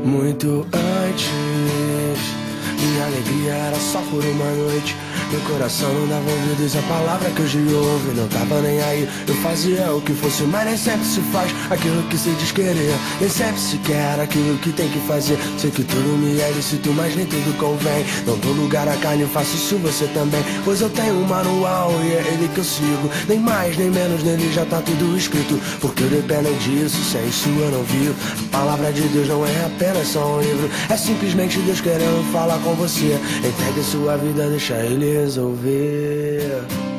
Muito antes, minha alegria era só por uma noite. Meu coração não dava ouvidos à palavra que hoje ouve. Não tava nem aí, eu fazia o que fosse, mas nem sempre se faz aquilo que se diz querer. Nem sempre se quer aquilo que tem que fazer. Sei que tudo me é lícito, mas nem tudo convém. Não dou lugar à carne, faço isso você também. Pois eu tenho um manual e é ele que eu sigo. Nem mais nem menos, nele já tá tudo escrito. Porque eu dependo disso, sem isso eu não vivo. A palavra de Deus não é apenas só um livro. É simplesmente Deus querendo falar com você. Entregue sua vida, deixa ele resolver.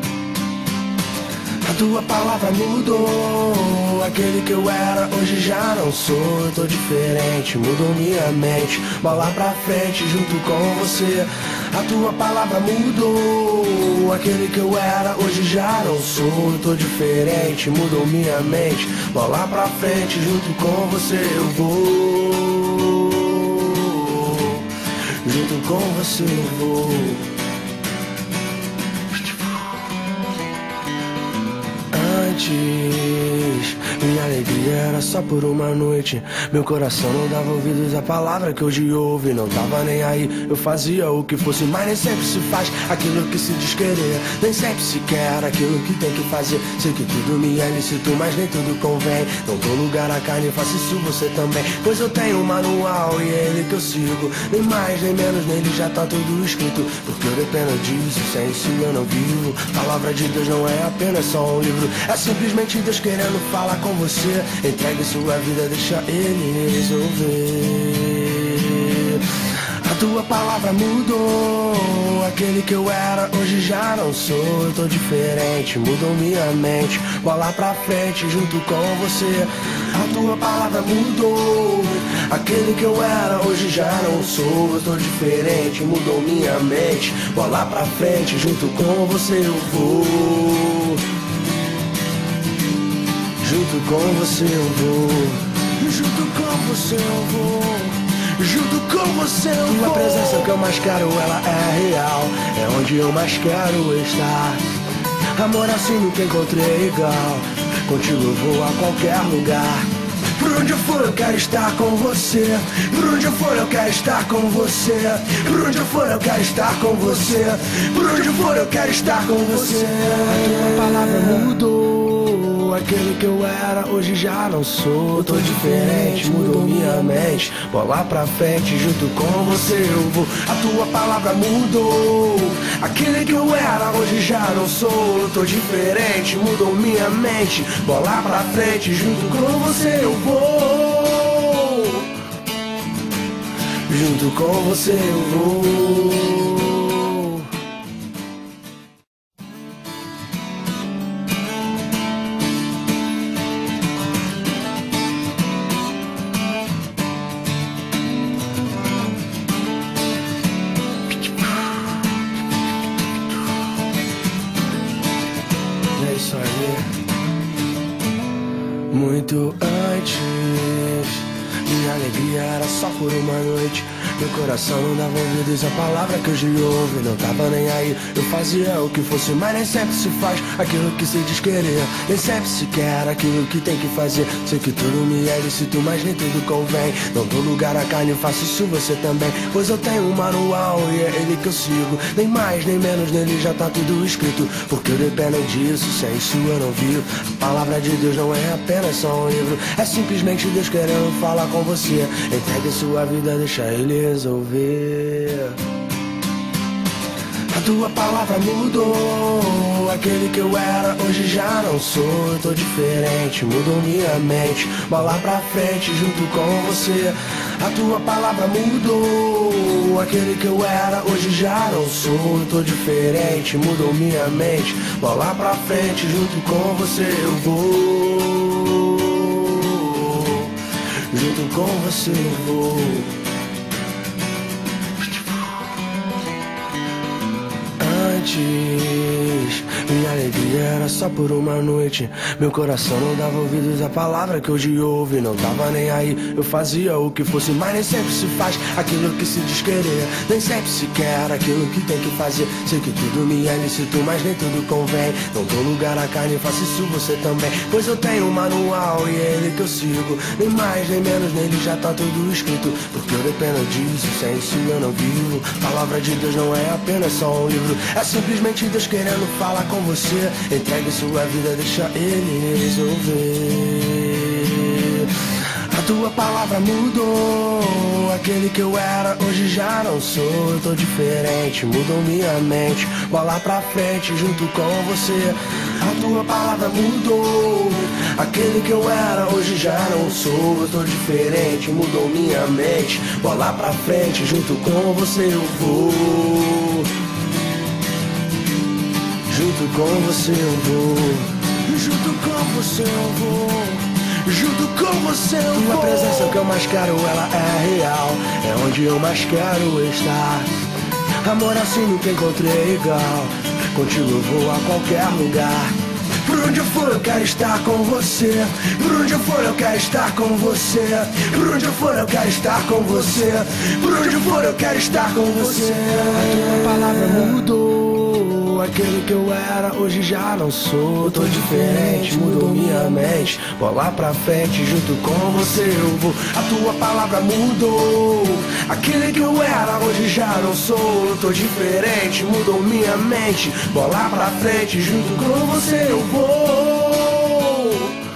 A tua palavra mudou. Aquele que eu era, hoje já não sou. Eu tô diferente, mudou minha mente. Bola pra frente junto com você. A tua palavra mudou. Aquele que eu era, hoje já não sou. Eu tô diferente, mudou minha mente. Bola pra frente junto com você eu vou. Junto com você eu vou. Antes, minha alegria era só por uma noite. Meu coração não dava ouvidos à palavra que hoje ouve. Não tava nem aí, eu fazia o que fosse, mas nem sempre se faz aquilo que se diz querer. Nem sempre se quer aquilo que tem que fazer. Sei que tudo me é lícito, mas nem tudo convém. Não dou lugar à carne, faço isso você também. Pois eu tenho um manual e é ele que eu sigo. Nem mais nem menos, nele já tá tudo escrito. Porque eu dependo disso, sem isso eu não vivo. Palavra de Deus não é apenas só um livro. É simplesmente Deus querendo falar com você. Entregue sua vida, deixa ele resolver. A tua palavra mudou. Aquele que eu era, hoje já não sou. Eu tô diferente, mudou minha mente. Bola pra frente junto com você. A tua palavra mudou. Aquele que eu era, hoje já não sou. Eu tô diferente, mudou minha mente. Bola pra frente junto com você eu vou. Junto com você eu vou. Junto com você eu vou. Junto com você eu vou. Tua presença que eu mais quero, ela é real. É onde eu mais quero estar. Amor assim nunca encontrei igual. Contigo eu vou a qualquer lugar. Por onde eu for eu quero estar com você. Por onde eu for eu quero estar com você. Por onde eu for eu quero estar com você. Por onde eu for eu quero estar com você. A tua palavra mudou. Aquele que eu era, hoje já não sou. Tô diferente, mudou minha mente. Bola pra frente, junto com você eu vou. A tua palavra mudou. Aquele que eu era, hoje já não sou. Tô diferente, mudou minha mente. Bola pra frente, junto com você eu vou. Junto com você eu vou. É isso aí. Muito antes, minha alegria era só por uma noite. Meu coração não dava ouvidos à palavra que hoje ouve. Não tava nem aí, eu fazia o que fosse, mas nem sempre se faz aquilo que se diz querer. Nem sempre se quer aquilo que tem que fazer. Sei que tudo me é lícito, mas nem tudo convém. Não dou lugar à carne, faço isso você também. Pois eu tenho um manual e é ele que eu sigo. Nem mais nem menos, nele já tá tudo escrito. Porque eu dependo disso, sem isso eu não vivo. A palavra de Deus não é apenas só um livro. É simplesmente Deus querendo falar com você. Entregue sua vida, deixa ele resolver. A tua palavra mudou. Aquele que eu era, hoje já não sou. Eu tô diferente, mudou minha mente. Bola pra frente junto com você. A tua palavra mudou. Aquele que eu era, hoje já não sou. Eu tô diferente, mudou minha mente. Bola pra frente junto com você eu vou. Junto com você eu vou. Antes, Minha alegria era só por uma noite. Meu coração não dava ouvidos à palavra que hoje ouve. Não tava nem aí, eu fazia o que fosse, mas nem sempre se faz aquilo que se diz querer. Nem sempre se quer aquilo que tem que fazer. Sei que tudo me é lícito, mas nem tudo convém. Não dou lugar à carne, faço isso você também. Pois eu tenho um manual e é ele que eu sigo. Nem mais nem menos, nele já tá tudo escrito. Porque eu dependo disso, sem isso eu não vivo. Palavra de Deus não é apenas só um livro. É simplesmente Deus querendo falar com você. Entregue sua vida, deixa ele resolver. A tua palavra mudou. Aquele que eu era, hoje já não sou. Eu tô diferente, mudou minha mente. Bola pra frente, junto com você. A tua palavra mudou. Aquele que eu era, hoje já não sou. Eu tô diferente, mudou minha mente. Bola pra frente, junto com você eu vou. Junto com você eu vou. Junto com você eu vou. Junto com você eu vou. Tua presença que eu mais quero, ela é real. É onde eu mais quero estar. Amor assim nunca encontrei igual. Contigo eu vou a qualquer lugar. Por onde eu for eu quero estar com você. Por onde eu for eu quero estar com você. Por onde eu for eu quero estar com você. Por onde eu for eu quero estar com você. A tua palavra mudou. Aquele que eu era, hoje já não sou. Tô diferente, mudou minha mente. Bola pra frente, junto com você eu vou. A tua palavra mudou. Aquele que eu era, hoje já não sou. Tô diferente, mudou minha mente. Bola pra frente, junto com você eu vou.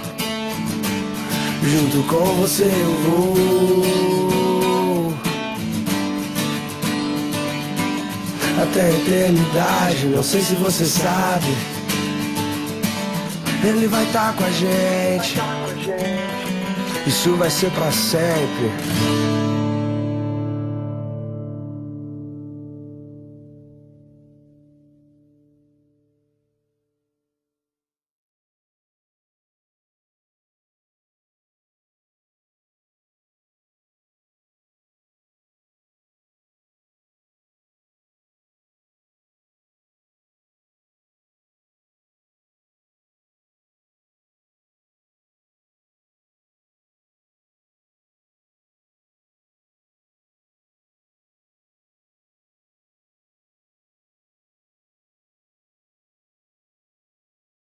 Junto com você eu vou. Até a eternidade, não sei se você sabe. Ele vai estar com a gente. Isso vai ser pra sempre.